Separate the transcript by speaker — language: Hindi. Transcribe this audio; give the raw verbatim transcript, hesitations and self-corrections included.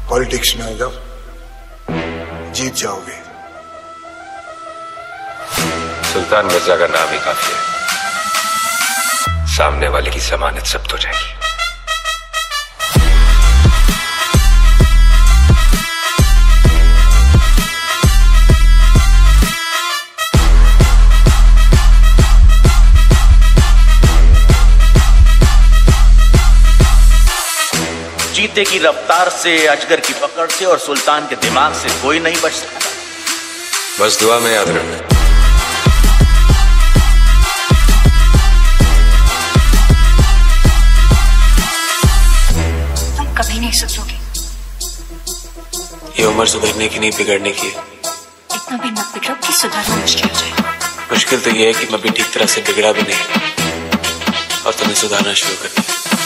Speaker 1: पॉलिटिक्स में आ जाओ, जीत जाओगे।
Speaker 2: सुल्तान मिर्जा का नाम ही काफी है, सामने वाले की जमानत जब्त हो जाएगी।
Speaker 3: चीते की रफ्तार से, अजगर की पकड़ से और सुल्तान के दिमाग से कोई नहीं बच सकता।
Speaker 2: बस दुआ में याद रखना।
Speaker 4: तुम कभी नहीं सुधरोगे।
Speaker 5: ये उम्र सुधरने की नहीं, बिगड़ने की है।
Speaker 4: इतना भी मत बिगड़ो कि सुधरना मुश्किल हो जाए।
Speaker 5: मुश्किल तो ये है कि मैं भी ठीक तरह से बिगड़ा भी नहीं और तुम्हें सुधारना शुरू कर दिया।